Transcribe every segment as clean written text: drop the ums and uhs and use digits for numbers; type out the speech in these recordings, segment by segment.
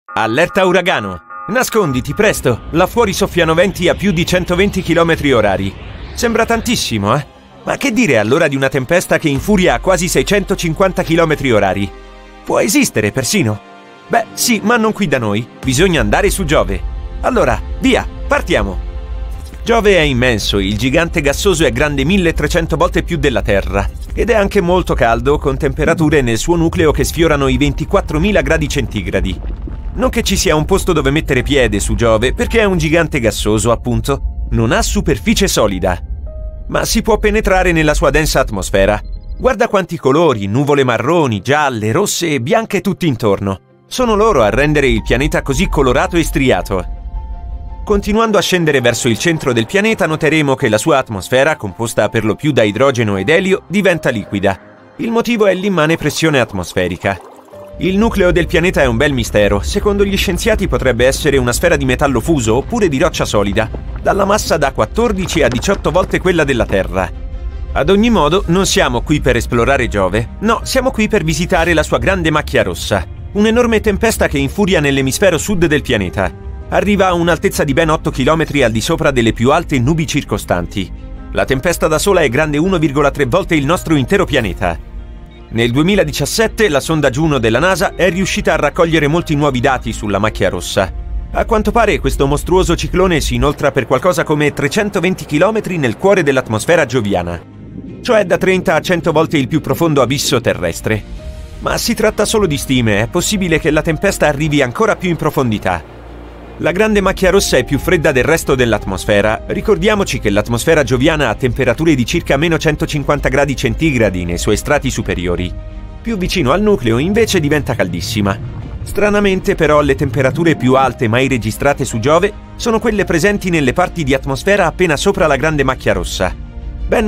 Allerta uragano! Nasconditi, presto! Là fuori soffiano venti a più di 120 km/h. Sembra tantissimo, eh? Ma che dire allora di una tempesta che infuria a quasi 650 km/h? Può esistere persino? Beh, sì, ma non qui da noi. Bisogna andare su Giove. Allora, via, partiamo! Giove è immenso, il gigante gassoso è grande 1300 volte più della Terra ed è anche molto caldo, con temperature nel suo nucleo che sfiorano i 24.000 gradi centigradi. Non che ci sia un posto dove mettere piede su Giove, perché è un gigante gassoso, appunto. Non ha superficie solida, ma si può penetrare nella sua densa atmosfera. Guarda quanti colori, nuvole marroni, gialle, rosse e bianche tutti intorno. Sono loro a rendere il pianeta così colorato e striato. Continuando a scendere verso il centro del pianeta noteremo che la sua atmosfera, composta per lo più da idrogeno ed elio, diventa liquida. Il motivo è l'immane pressione atmosferica. Il nucleo del pianeta è un bel mistero. Secondo gli scienziati potrebbe essere una sfera di metallo fuso oppure di roccia solida, dalla massa da 14 a 18 volte quella della Terra. Ad ogni modo, non siamo qui per esplorare Giove. No, siamo qui per visitare la sua grande macchia rossa, un'enorme tempesta che infuria nell'emisfero sud del pianeta. Arriva a un'altezza di ben 8 km al di sopra delle più alte nubi circostanti. La tempesta da sola è grande 1,3 volte il nostro intero pianeta. Nel 2017 la sonda Juno della NASA è riuscita a raccogliere molti nuovi dati sulla macchia rossa. A quanto pare questo mostruoso ciclone si inoltra per qualcosa come 320 km nel cuore dell'atmosfera gioviana, cioè da 30 a 100 volte il più profondo abisso terrestre. Ma si tratta solo di stime, è possibile che la tempesta arrivi ancora più in profondità. La grande macchia rossa è più fredda del resto dell'atmosfera. Ricordiamoci che l'atmosfera gioviana ha temperature di circa meno 150 gradi centigradi nei suoi strati superiori. Più vicino al nucleo invece diventa caldissima. Stranamente però le temperature più alte mai registrate su Giove sono quelle presenti nelle parti di atmosfera appena sopra la grande macchia rossa. Ben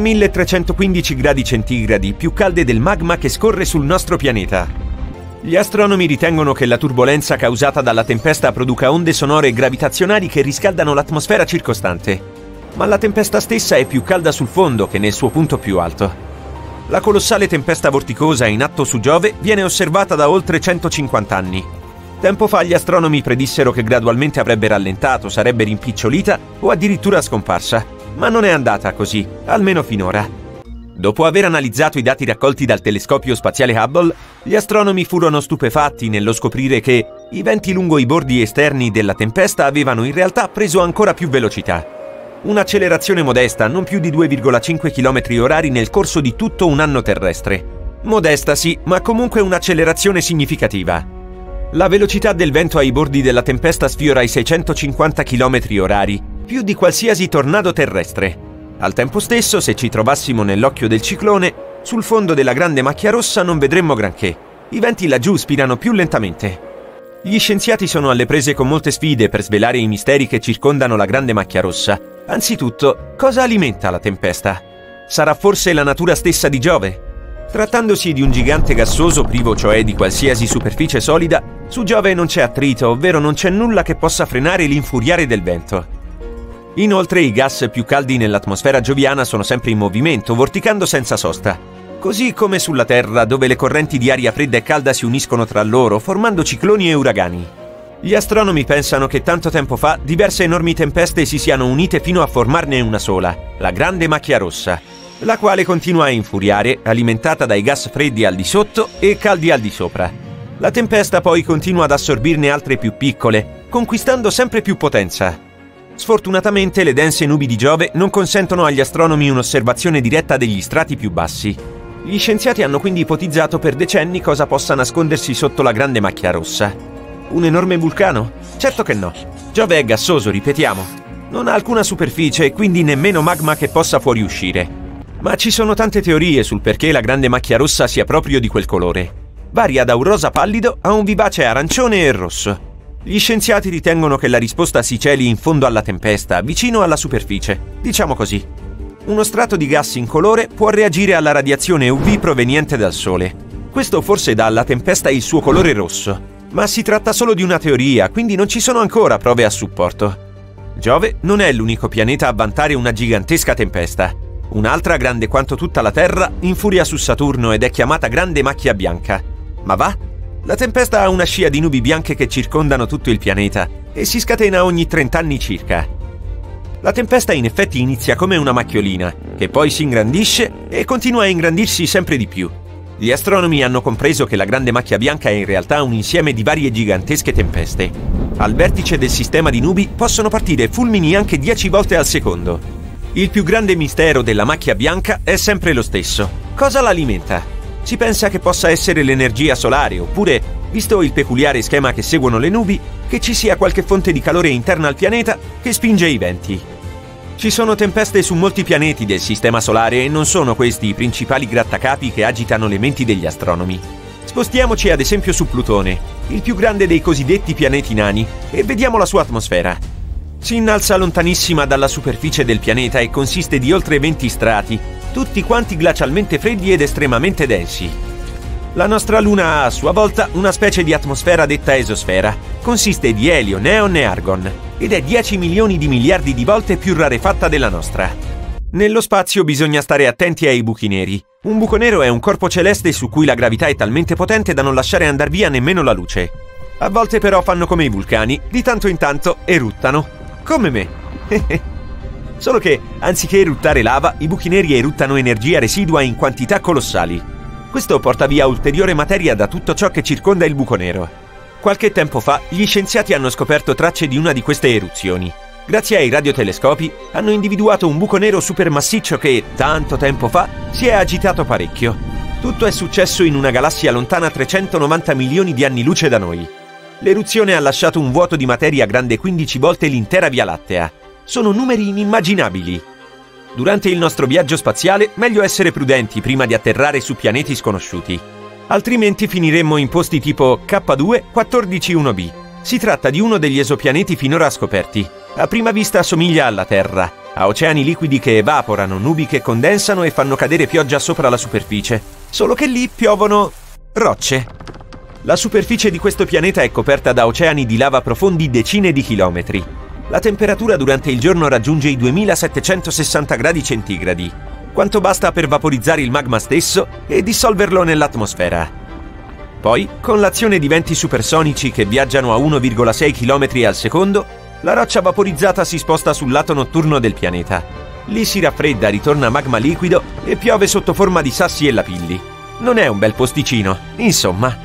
1315 gradi centigradi, più calde del magma che scorre sul nostro pianeta. Gli astronomi ritengono che la turbolenza causata dalla tempesta produca onde sonore gravitazionali che riscaldano l'atmosfera circostante. Ma la tempesta stessa è più calda sul fondo che nel suo punto più alto. La colossale tempesta vorticosa in atto su Giove viene osservata da oltre 150 anni. Tempo fa gli astronomi predissero che gradualmente avrebbe rallentato, sarebbe rimpicciolita o addirittura scomparsa. Ma non è andata così, almeno finora. Dopo aver analizzato i dati raccolti dal telescopio spaziale Hubble, gli astronomi furono stupefatti nello scoprire che i venti lungo i bordi esterni della tempesta avevano in realtà preso ancora più velocità. Un'accelerazione modesta, non più di 2,5 km/h nel corso di tutto un anno terrestre. Modesta sì, ma comunque un'accelerazione significativa. La velocità del vento ai bordi della tempesta sfiora i 650 km/h, più di qualsiasi tornado terrestre. Al tempo stesso, se ci trovassimo nell'occhio del ciclone, sul fondo della grande macchia rossa non vedremmo granché. I venti laggiù spirano più lentamente. Gli scienziati sono alle prese con molte sfide per svelare i misteri che circondano la grande macchia rossa. Anzitutto, cosa alimenta la tempesta? Sarà forse la natura stessa di Giove? Trattandosi di un gigante gassoso privo cioè di qualsiasi superficie solida, su Giove non c'è attrito, ovvero non c'è nulla che possa frenare l'infuriare del vento. Inoltre i gas più caldi nell'atmosfera gioviana sono sempre in movimento, vorticando senza sosta. Così come sulla Terra, dove le correnti di aria fredda e calda si uniscono tra loro, formando cicloni e uragani. Gli astronomi pensano che tanto tempo fa diverse enormi tempeste si siano unite fino a formarne una sola, la grande macchia rossa, la quale continua a infuriare, alimentata dai gas freddi al di sotto e caldi al di sopra. La tempesta poi continua ad assorbirne altre più piccole, conquistando sempre più potenza. Sfortunatamente le dense nubi di Giove non consentono agli astronomi un'osservazione diretta degli strati più bassi. Gli scienziati hanno quindi ipotizzato per decenni cosa possa nascondersi sotto la grande macchia rossa. Un enorme vulcano? Certo che no. Giove è gassoso, ripetiamo. Non ha alcuna superficie e quindi nemmeno magma che possa fuoriuscire. Ma ci sono tante teorie sul perché la grande macchia rossa sia proprio di quel colore. Varia da un rosa pallido a un vivace arancione e rosso. Gli scienziati ritengono che la risposta si celi in fondo alla tempesta, vicino alla superficie, diciamo così. Uno strato di gas incolore può reagire alla radiazione UV proveniente dal Sole. Questo forse dà alla tempesta il suo colore rosso, ma si tratta solo di una teoria, quindi non ci sono ancora prove a supporto. Giove non è l'unico pianeta a vantare una gigantesca tempesta. Un'altra, grande quanto tutta la Terra, infuria su Saturno ed è chiamata Grande Macchia Bianca. Ma va? La tempesta ha una scia di nubi bianche che circondano tutto il pianeta e si scatena ogni 30 anni circa. La tempesta in effetti inizia come una macchiolina, che poi si ingrandisce e continua a ingrandirsi sempre di più. Gli astronomi hanno compreso che la grande macchia bianca è in realtà un insieme di varie gigantesche tempeste. Al vertice del sistema di nubi possono partire fulmini anche 10 volte al secondo. Il più grande mistero della macchia bianca è sempre lo stesso. Cosa l'alimenta? Si pensa che possa essere l'energia solare, oppure, visto il peculiare schema che seguono le nubi, che ci sia qualche fonte di calore interna al pianeta che spinge i venti. Ci sono tempeste su molti pianeti del Sistema Solare e non sono questi i principali grattacapi che agitano le menti degli astronomi. Spostiamoci ad esempio su Plutone, il più grande dei cosiddetti pianeti nani, e vediamo la sua atmosfera. Si innalza lontanissima dalla superficie del pianeta e consiste di oltre 20 strati, tutti quanti glacialmente freddi ed estremamente densi. La nostra Luna ha a sua volta una specie di atmosfera detta esosfera. Consiste di elio, neon e argon ed è 10 milioni di miliardi di volte più rarefatta della nostra. Nello spazio bisogna stare attenti ai buchi neri. Un buco nero è un corpo celeste su cui la gravità è talmente potente da non lasciare andar via nemmeno la luce. A volte però fanno come i vulcani, di tanto in tanto eruttano. Come me. Solo che, anziché eruttare lava, i buchi neri eruttano energia residua in quantità colossali. Questo porta via ulteriore materia da tutto ciò che circonda il buco nero. Qualche tempo fa, gli scienziati hanno scoperto tracce di una di queste eruzioni. Grazie ai radiotelescopi, hanno individuato un buco nero supermassiccio che, tanto tempo fa, si è agitato parecchio. Tutto è successo in una galassia lontana 390 milioni di anni luce da noi. L'eruzione ha lasciato un vuoto di materia grande 15 volte l'intera Via Lattea. Sono numeri inimmaginabili. Durante il nostro viaggio spaziale, meglio essere prudenti prima di atterrare su pianeti sconosciuti. Altrimenti finiremmo in posti tipo K2 141b. Si tratta di uno degli esopianeti finora scoperti. A prima vista assomiglia alla Terra. Ha oceani liquidi che evaporano, nubi che condensano e fanno cadere pioggia sopra la superficie. Solo che lì piovono rocce. La superficie di questo pianeta è coperta da oceani di lava profondi decine di chilometri. La temperatura durante il giorno raggiunge i 2760 gradi centigradi, quanto basta per vaporizzare il magma stesso e dissolverlo nell'atmosfera. Poi, con l'azione di venti supersonici che viaggiano a 1,6 km al secondo, la roccia vaporizzata si sposta sul lato notturno del pianeta. Lì si raffredda, ritorna magma liquido e piove sotto forma di sassi e lapilli. Non è un bel posticino, insomma.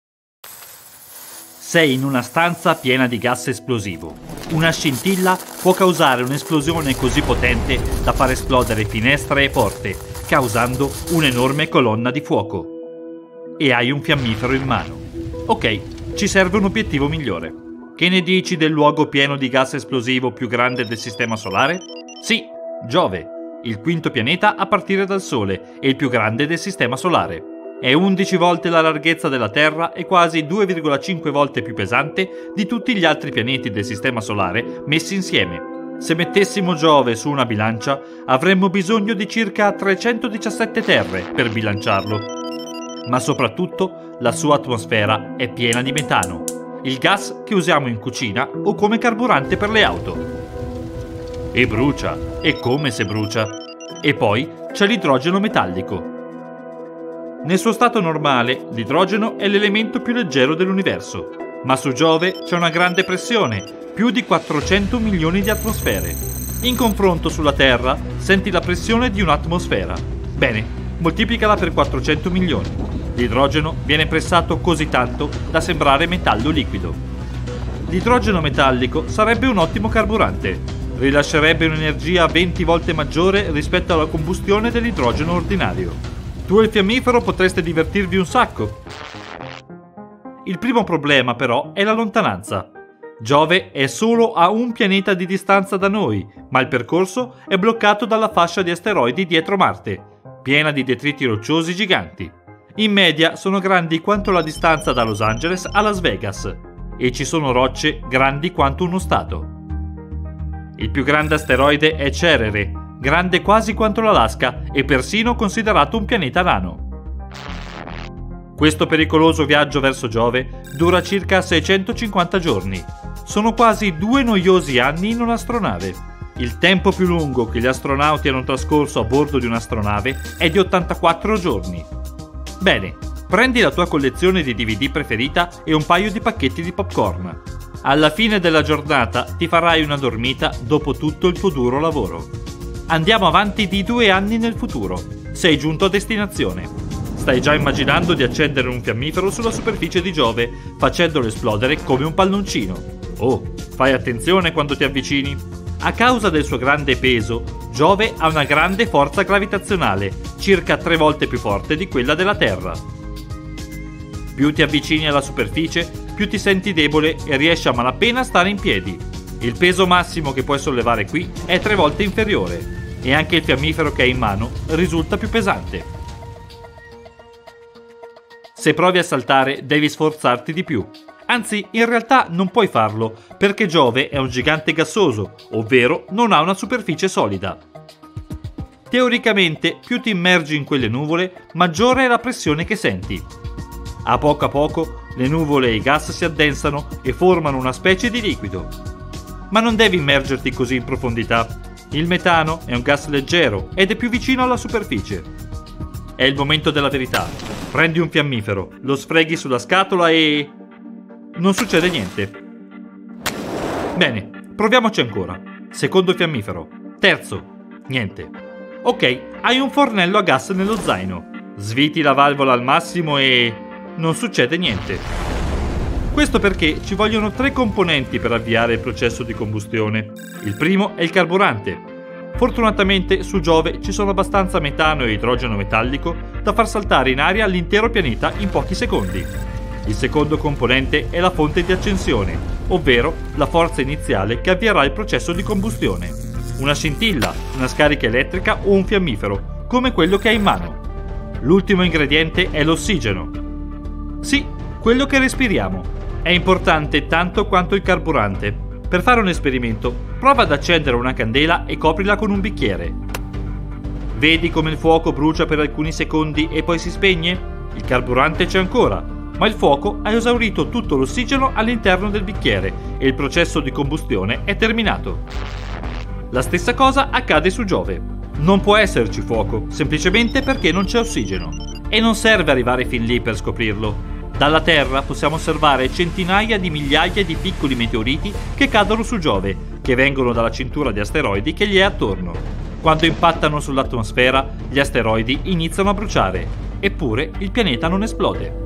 Sei in una stanza piena di gas esplosivo. Una scintilla può causare un'esplosione così potente da far esplodere finestre e porte, causando un'enorme colonna di fuoco. E hai un fiammifero in mano. Ok, ci serve un obiettivo migliore. Che ne dici del luogo pieno di gas esplosivo più grande del Sistema Solare? Sì, Giove, il quinto pianeta a partire dal Sole e il più grande del Sistema Solare. È 11 volte la larghezza della Terra e quasi 2,5 volte più pesante di tutti gli altri pianeti del Sistema Solare messi insieme. Se mettessimo Giove su una bilancia, avremmo bisogno di circa 317 terre per bilanciarlo. Ma soprattutto, la sua atmosfera è piena di metano, il gas che usiamo in cucina o come carburante per le auto. E brucia, e come se brucia. E poi c'è l'idrogeno metallico. Nel suo stato normale, l'idrogeno è l'elemento più leggero dell'universo, ma su Giove c'è una grande pressione, più di 400 milioni di atmosfere. In confronto sulla Terra, senti la pressione di un'atmosfera. Bene, moltiplicala per 400 milioni. L'idrogeno viene pressato così tanto da sembrare metallo liquido. L'idrogeno metallico sarebbe un ottimo carburante. Rilascerebbe un'energia 20 volte maggiore rispetto alla combustione dell'idrogeno ordinario. Tu e il fiammifero potreste divertirvi un sacco. Il primo problema però è la lontananza. Giove è solo a un pianeta di distanza da noi, ma il percorso è bloccato dalla fascia di asteroidi dietro Marte, piena di detriti rocciosi giganti. In media sono grandi quanto la distanza da Los Angeles a Las Vegas, e ci sono rocce grandi quanto uno stato. Il più grande asteroide è Cerere, grande quasi quanto l'Alaska e persino considerato un pianeta nano. Questo pericoloso viaggio verso Giove dura circa 650 giorni. Sono quasi 2 noiosi anni in un'astronave. Il tempo più lungo che gli astronauti hanno trascorso a bordo di un'astronave è di 84 giorni. Bene, Prendi la tua collezione di DVD preferita e un paio di pacchetti di popcorn. Alla fine della giornata ti farai una dormita dopo tutto il tuo duro lavoro. Andiamo avanti di 2 anni nel futuro. Sei giunto a destinazione. Stai già immaginando di accendere un fiammifero sulla superficie di Giove, facendolo esplodere come un palloncino. Oh, fai attenzione quando ti avvicini. A causa del suo grande peso, Giove ha una grande forza gravitazionale, circa 3 volte più forte di quella della Terra. Più ti avvicini alla superficie, più ti senti debole e riesci a malapena a stare in piedi. Il peso massimo che puoi sollevare qui è 3 volte inferiore e anche il fiammifero che hai in mano risulta più pesante. Se provi a saltare, devi sforzarti di più. Anzi, in realtà non puoi farlo, perché Giove è un gigante gassoso, ovvero non ha una superficie solida. Teoricamente, più ti immergi in quelle nuvole, maggiore è la pressione che senti. A poco, le nuvole e i gas si addensano e formano una specie di liquido. Ma non devi immergerti così in profondità. Il metano è un gas leggero ed è più vicino alla superficie. È il momento della verità. Prendi un fiammifero, lo sfreghi sulla scatola e... non succede niente. Bene, proviamoci ancora. Secondo fiammifero. Terzo. Niente. Ok, hai un fornello a gas nello zaino. Sviti la valvola al massimo e... non succede niente. Questo perché ci vogliono 3 componenti per avviare il processo di combustione. Il primo è il carburante. Fortunatamente su Giove ci sono abbastanza metano e idrogeno metallico da far saltare in aria l'intero pianeta in pochi secondi. Il secondo componente è la fonte di accensione, ovvero la forza iniziale che avvierà il processo di combustione. Una scintilla, una scarica elettrica o un fiammifero, come quello che hai in mano. L'ultimo ingrediente è l'ossigeno. Sì, quello che respiriamo. È importante tanto quanto il carburante. Per fare un esperimento, prova ad accendere una candela e coprila con un bicchiere. Vedi come il fuoco brucia per alcuni secondi e poi si spegne? Il carburante c'è ancora, ma il fuoco ha esaurito tutto l'ossigeno all'interno del bicchiere e il processo di combustione è terminato. La stessa cosa accade su Giove. Non può esserci fuoco, semplicemente perché non c'è ossigeno. E non serve arrivare fin lì per scoprirlo. Dalla Terra possiamo osservare centinaia di migliaia di piccoli meteoriti che cadono su Giove, che vengono dalla cintura di asteroidi che gli è attorno. Quando impattano sull'atmosfera, gli asteroidi iniziano a bruciare, eppure il pianeta non esplode.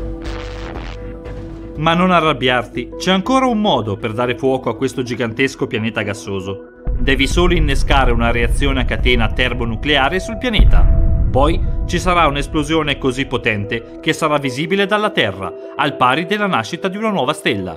Ma non arrabbiarti, c'è ancora un modo per dare fuoco a questo gigantesco pianeta gassoso. Devi solo innescare una reazione a catena termonucleare sul pianeta. Poi ci sarà un'esplosione così potente che sarà visibile dalla Terra, al pari della nascita di una nuova stella.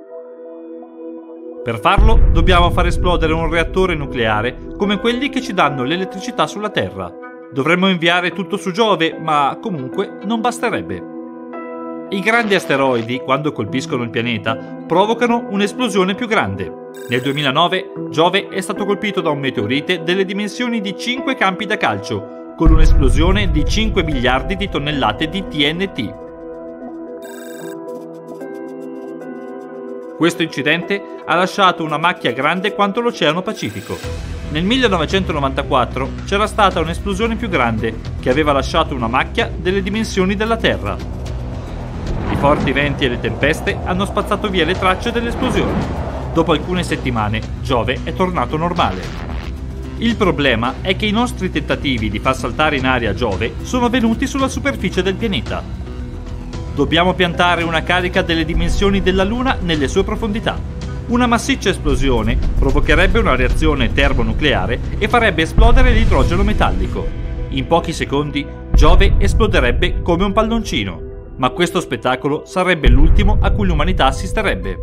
Per farlo dobbiamo far esplodere un reattore nucleare come quelli che ci danno l'elettricità sulla Terra. Dovremmo inviare tutto su Giove, ma comunque non basterebbe. I grandi asteroidi, quando colpiscono il pianeta, provocano un'esplosione più grande. Nel 2009 Giove è stato colpito da un meteorite delle dimensioni di 5 campi da calcio, con un'esplosione di 5 miliardi di tonnellate di TNT. Questo incidente ha lasciato una macchia grande quanto l'Oceano Pacifico. Nel 1994 c'era stata un'esplosione più grande che aveva lasciato una macchia delle dimensioni della Terra. I forti venti e le tempeste hanno spazzato via le tracce dell'esplosione. Dopo alcune settimane Giove è tornato normale. Il problema è che i nostri tentativi di far saltare in aria Giove sono venuti sulla superficie del pianeta. Dobbiamo piantare una carica delle dimensioni della Luna nelle sue profondità. Una massiccia esplosione provocherebbe una reazione termonucleare e farebbe esplodere l'idrogeno metallico. In pochi secondi Giove esploderebbe come un palloncino, ma questo spettacolo sarebbe l'ultimo a cui l'umanità assisterebbe.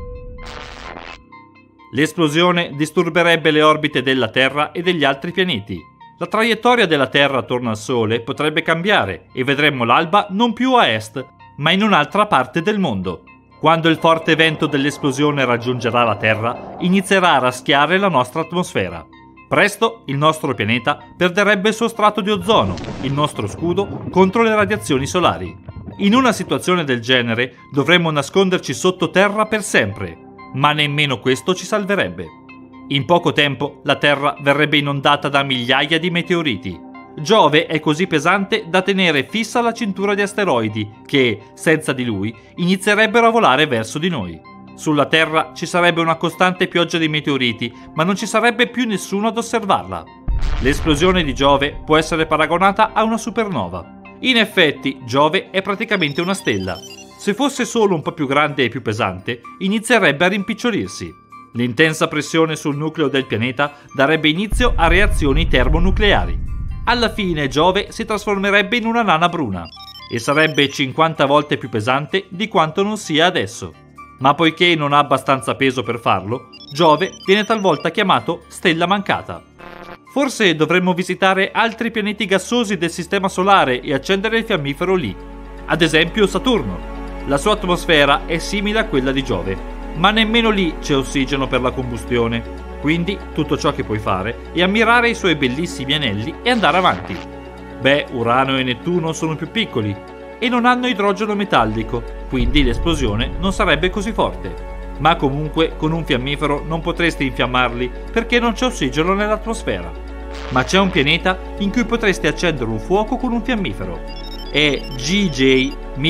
L'esplosione disturberebbe le orbite della Terra e degli altri pianeti. La traiettoria della Terra attorno al Sole potrebbe cambiare e vedremmo l'alba non più a est, ma in un'altra parte del mondo. Quando il forte vento dell'esplosione raggiungerà la Terra, inizierà a raschiare la nostra atmosfera. Presto il nostro pianeta perderebbe il suo strato di ozono, il nostro scudo contro le radiazioni solari. In una situazione del genere dovremmo nasconderci sottoterra per sempre. Ma nemmeno questo ci salverebbe. In poco tempo la Terra verrebbe inondata da migliaia di meteoriti. Giove è così pesante da tenere fissa la cintura di asteroidi che, senza di lui, inizierebbero a volare verso di noi. Sulla Terra ci sarebbe una costante pioggia di meteoriti, ma non ci sarebbe più nessuno ad osservarla. L'esplosione di Giove può essere paragonata a una supernova. In effetti, Giove è praticamente una stella. Se fosse solo un po' più grande e più pesante, inizierebbe a rimpicciolirsi. L'intensa pressione sul nucleo del pianeta darebbe inizio a reazioni termonucleari. Alla fine Giove si trasformerebbe in una nana bruna e sarebbe 50 volte più pesante di quanto non sia adesso. Ma poiché non ha abbastanza peso per farlo, Giove viene talvolta chiamato stella mancata. Forse dovremmo visitare altri pianeti gassosi del Sistema Solare e accendere il fiammifero lì. Ad esempio Saturno. La sua atmosfera è simile a quella di Giove, ma nemmeno lì c'è ossigeno per la combustione. Quindi tutto ciò che puoi fare è ammirare i suoi bellissimi anelli e andare avanti. Beh, Urano e Nettuno sono più piccoli e non hanno idrogeno metallico, quindi l'esplosione non sarebbe così forte. Ma comunque con un fiammifero non potresti infiammarli perché non c'è ossigeno nell'atmosfera. Ma c'è un pianeta in cui potresti accendere un fuoco con un fiammifero. È GJ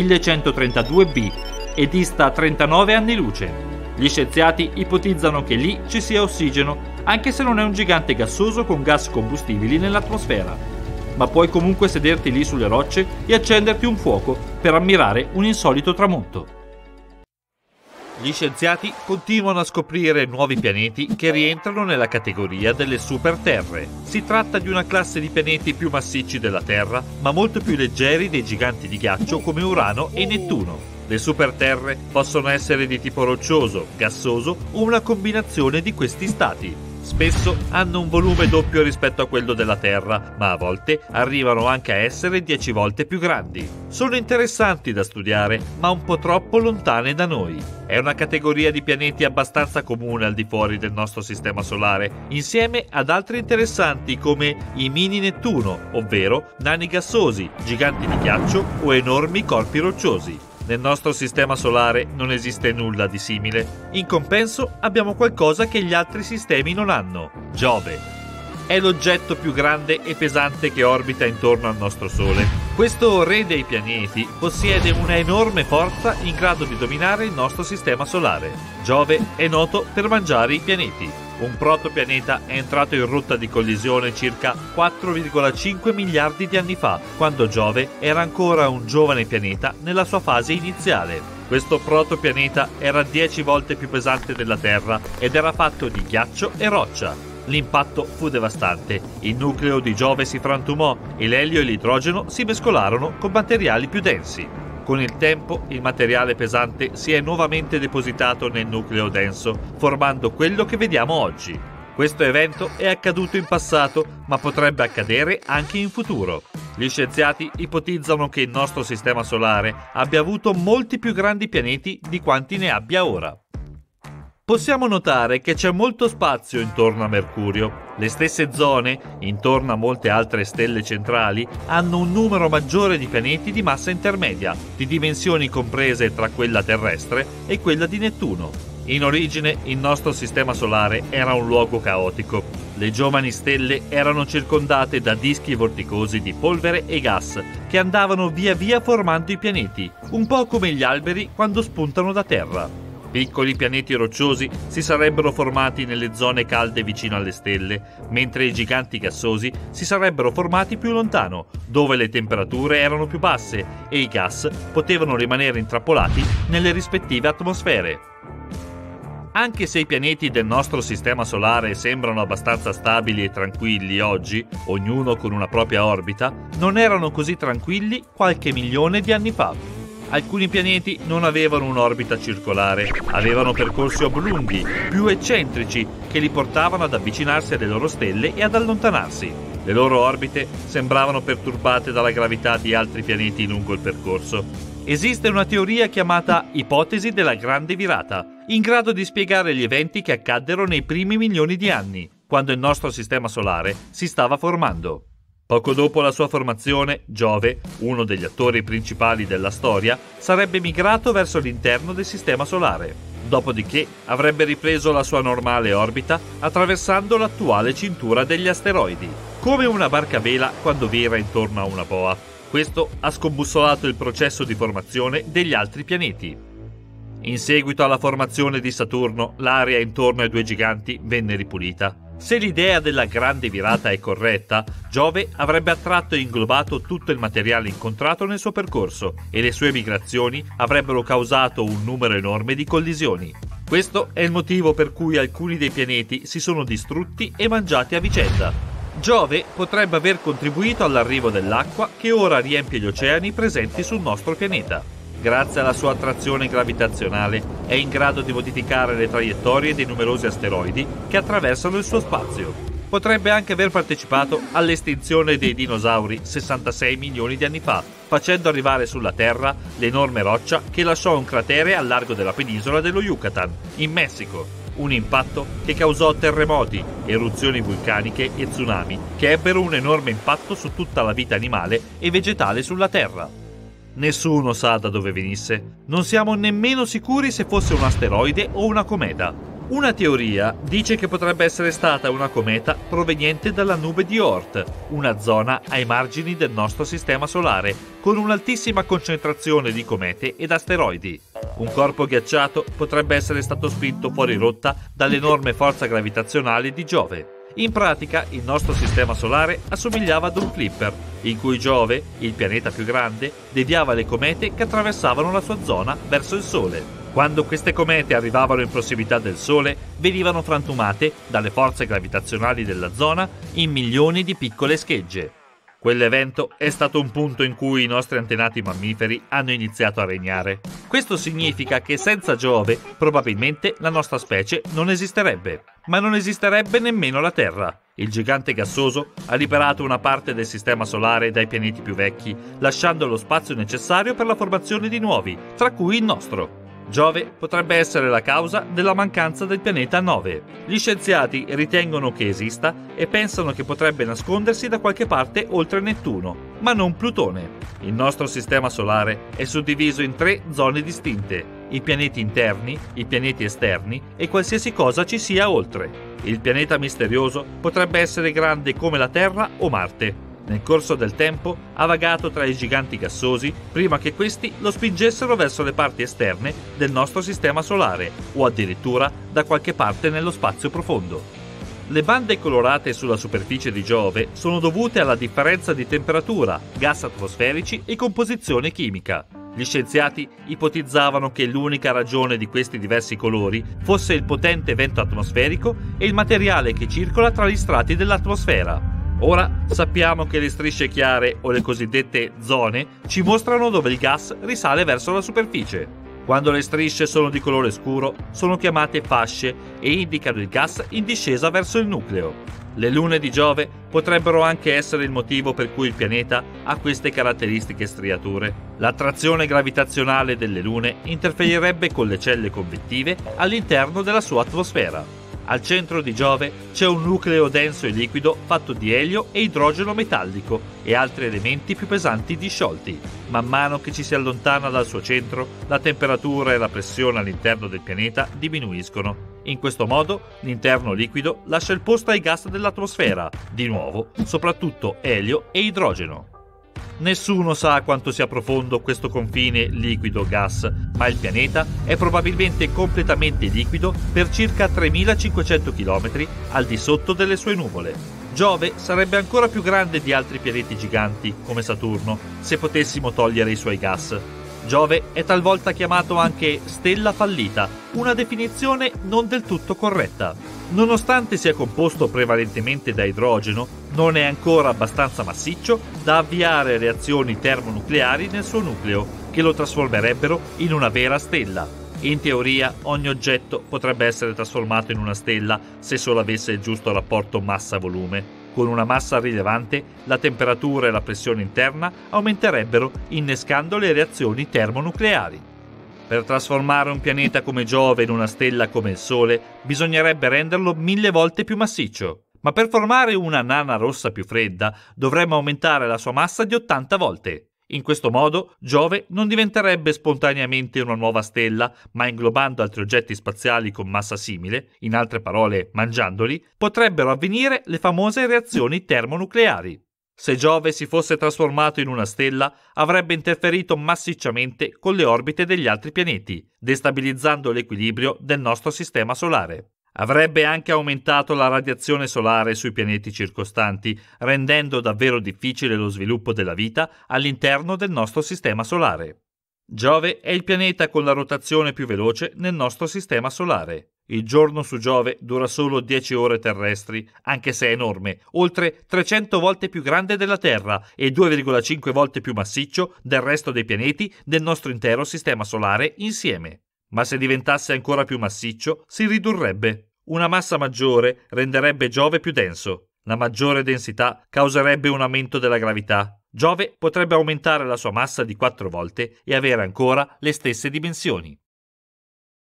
1132b e dista 39 anni luce. Gli scienziati ipotizzano che lì ci sia ossigeno, anche se non è un gigante gassoso con gas combustibili nell'atmosfera. Ma puoi comunque sederti lì sulle rocce e accenderti un fuoco per ammirare un insolito tramonto. Gli scienziati continuano a scoprire nuovi pianeti che rientrano nella categoria delle superterre. Si tratta di una classe di pianeti più massicci della Terra, ma molto più leggeri dei giganti di ghiaccio come Urano e Nettuno. Le superterre possono essere di tipo roccioso, gassoso o una combinazione di questi stati. Spesso hanno un volume doppio rispetto a quello della Terra, ma a volte arrivano anche a essere 10 volte più grandi. Sono interessanti da studiare, ma un po' troppo lontane da noi. È una categoria di pianeti abbastanza comune al di fuori del nostro sistema solare, insieme ad altri interessanti come i mini Nettuno, ovvero nani gassosi, giganti di ghiaccio o enormi corpi rocciosi. Nel nostro sistema solare non esiste nulla di simile. In compenso abbiamo qualcosa che gli altri sistemi non hanno: Giove. È l'oggetto più grande e pesante che orbita intorno al nostro Sole. Questo re dei pianeti possiede una enorme forza in grado di dominare il nostro sistema solare. Giove è noto per mangiare i pianeti. Un protopianeta è entrato in rotta di collisione circa 4,5 miliardi di anni fa, quando Giove era ancora un giovane pianeta nella sua fase iniziale. Questo protopianeta era 10 volte più pesante della Terra ed era fatto di ghiaccio e roccia. L'impatto fu devastante, il nucleo di Giove si frantumò e l'elio e l'idrogeno si mescolarono con materiali più densi. Con il tempo il materiale pesante si è nuovamente depositato nel nucleo denso, formando quello che vediamo oggi. Questo evento è accaduto in passato, ma potrebbe accadere anche in futuro. Gli scienziati ipotizzano che il nostro sistema solare abbia avuto molti più grandi pianeti di quanti ne abbia ora. Possiamo notare che c'è molto spazio intorno a Mercurio. Le stesse zone, intorno a molte altre stelle centrali, hanno un numero maggiore di pianeti di massa intermedia, di dimensioni comprese tra quella terrestre e quella di Nettuno. In origine il nostro sistema solare era un luogo caotico. Le giovani stelle erano circondate da dischi vorticosi di polvere e gas che andavano via via formando i pianeti, un po' come gli alberi quando spuntano da terra. Piccoli pianeti rocciosi si sarebbero formati nelle zone calde vicino alle stelle, mentre i giganti gassosi si sarebbero formati più lontano, dove le temperature erano più basse e i gas potevano rimanere intrappolati nelle rispettive atmosfere. Anche se i pianeti del nostro sistema solare sembrano abbastanza stabili e tranquilli oggi, ognuno con una propria orbita, non erano così tranquilli qualche milione di anni fa. Alcuni pianeti non avevano un'orbita circolare, avevano percorsi oblunghi, più eccentrici, che li portavano ad avvicinarsi alle loro stelle e ad allontanarsi. Le loro orbite sembravano perturbate dalla gravità di altri pianeti lungo il percorso. Esiste una teoria chiamata ipotesi della grande virata, in grado di spiegare gli eventi che accaddero nei primi milioni di anni, quando il nostro sistema solare si stava formando. Poco dopo la sua formazione, Giove, uno degli attori principali della storia, sarebbe migrato verso l'interno del sistema solare. Dopodiché avrebbe ripreso la sua normale orbita attraversando l'attuale cintura degli asteroidi. come una barca a vela quando vira intorno a una boa. Questo ha scombussolato il processo di formazione degli altri pianeti. In seguito alla formazione di Saturno, l'area intorno ai due giganti venne ripulita. Se l'idea della grande virata è corretta, Giove avrebbe attratto e inglobato tutto il materiale incontrato nel suo percorso e le sue migrazioni avrebbero causato un numero enorme di collisioni. Questo è il motivo per cui alcuni dei pianeti si sono distrutti e mangiati a vicenda. Giove potrebbe aver contribuito all'arrivo dell'acqua che ora riempie gli oceani presenti sul nostro pianeta. Grazie alla sua attrazione gravitazionale è in grado di modificare le traiettorie dei numerosi asteroidi che attraversano il suo spazio. Potrebbe anche aver partecipato all'estinzione dei dinosauri 66 milioni di anni fa, facendo arrivare sulla Terra l'enorme roccia che lasciò un cratere al largo della penisola dello Yucatan, in Messico. Un impatto che causò terremoti, eruzioni vulcaniche e tsunami che ebbero un enorme impatto su tutta la vita animale e vegetale sulla Terra. Nessuno sa da dove venisse. Non siamo nemmeno sicuri se fosse un asteroide o una cometa. Una teoria dice che potrebbe essere stata una cometa proveniente dalla nube di Oort, una zona ai margini del nostro sistema solare, con un'altissima concentrazione di comete ed asteroidi. Un corpo ghiacciato potrebbe essere stato spinto fuori rotta dall'enorme forza gravitazionale di Giove. In pratica, il nostro sistema solare assomigliava ad un flipper, in cui Giove, il pianeta più grande, deviava le comete che attraversavano la sua zona verso il Sole. Quando queste comete arrivavano in prossimità del Sole, venivano frantumate dalle forze gravitazionali della zona in milioni di piccole schegge. Quell'evento è stato un punto in cui i nostri antenati mammiferi hanno iniziato a regnare. Questo significa che senza Giove probabilmente la nostra specie non esisterebbe, ma non esisterebbe nemmeno la Terra. Il gigante gassoso ha liberato una parte del sistema solare dai pianeti più vecchi, lasciando lo spazio necessario per la formazione di nuovi, tra cui il nostro. Giove potrebbe essere la causa della mancanza del pianeta 9. Gli scienziati ritengono che esista e pensano che potrebbe nascondersi da qualche parte oltre Nettuno, ma non Plutone. Il nostro sistema solare è suddiviso in 3 zone distinte: i pianeti interni, i pianeti esterni e qualsiasi cosa ci sia oltre. Il pianeta misterioso potrebbe essere grande come la Terra o Marte. Nel corso del tempo ha vagato tra i giganti gassosi prima che questi lo spingessero verso le parti esterne del nostro sistema solare o addirittura da qualche parte nello spazio profondo. Le bande colorate sulla superficie di Giove sono dovute alla differenza di temperatura, gas atmosferici e composizione chimica. Gli scienziati ipotizzavano che l'unica ragione di questi diversi colori fosse il potente vento atmosferico e il materiale che circola tra gli strati dell'atmosfera. Ora sappiamo che le strisce chiare o le cosiddette zone ci mostrano dove il gas risale verso la superficie. Quando le strisce sono di colore scuro sono chiamate fasce e indicano il gas in discesa verso il nucleo. Le lune di Giove potrebbero anche essere il motivo per cui il pianeta ha queste caratteristiche striature. L'attrazione gravitazionale delle lune interferirebbe con le celle convettive all'interno della sua atmosfera. Al centro di Giove c'è un nucleo denso e liquido fatto di elio e idrogeno metallico e altri elementi più pesanti disciolti. Man mano che ci si allontana dal suo centro, la temperatura e la pressione all'interno del pianeta diminuiscono. In questo modo, l'interno liquido lascia il posto ai gas dell'atmosfera, di nuovo, soprattutto elio e idrogeno. Nessuno sa quanto sia profondo questo confine liquido-gas, ma il pianeta è probabilmente completamente liquido per circa 3500 km al di sotto delle sue nuvole. Giove sarebbe ancora più grande di altri pianeti giganti, come Saturno, se potessimo togliere i suoi gas. Giove è talvolta chiamato anche stella fallita, una definizione non del tutto corretta. Nonostante sia composto prevalentemente da idrogeno, non è ancora abbastanza massiccio da avviare reazioni termonucleari nel suo nucleo, che lo trasformerebbero in una vera stella. In teoria, ogni oggetto potrebbe essere trasformato in una stella se solo avesse il giusto rapporto massa-volume. Con una massa rilevante, la temperatura e la pressione interna aumenterebbero, innescando le reazioni termonucleari. Per trasformare un pianeta come Giove in una stella come il Sole, bisognerebbe renderlo 1000 volte più massiccio. Ma per formare una nana rossa più fredda, dovremmo aumentare la sua massa di 80 volte. In questo modo Giove non diventerebbe spontaneamente una nuova stella, ma inglobando altri oggetti spaziali con massa simile, in altre parole mangiandoli, potrebbero avvenire le famose reazioni termonucleari. Se Giove si fosse trasformato in una stella, avrebbe interferito massicciamente con le orbite degli altri pianeti, destabilizzando l'equilibrio del nostro sistema solare. Avrebbe anche aumentato la radiazione solare sui pianeti circostanti, rendendo davvero difficile lo sviluppo della vita all'interno del nostro sistema solare. Giove è il pianeta con la rotazione più veloce nel nostro sistema solare. Il giorno su Giove dura solo 10 ore terrestri, anche se è enorme, oltre 300 volte più grande della Terra e 2,5 volte più massiccio del resto dei pianeti del nostro intero sistema solare insieme. Ma se diventasse ancora più massiccio, si ridurrebbe. Una massa maggiore renderebbe Giove più denso. La maggiore densità causerebbe un aumento della gravità. Giove potrebbe aumentare la sua massa di 4 volte e avere ancora le stesse dimensioni.